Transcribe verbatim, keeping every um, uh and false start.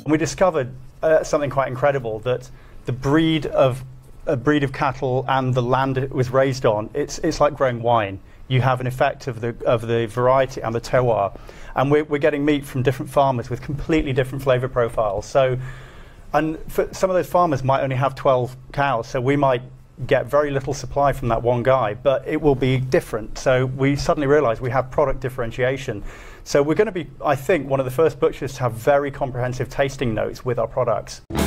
And we discovered uh, something quite incredible, that the breed of a breed of cattle and the land it was raised on, it's it's like growing wine. You have an effect of the of the variety and the terroir, and we're, we're getting meat from different farmers with completely different flavour profiles. So, and for some of those farmers might only have twelve cows, so we might get very little supply from that one guy, but it will be different. So we suddenly realise we have product differentiation. So we're going to be, I think, one of the first butchers to have very comprehensive tasting notes with our products.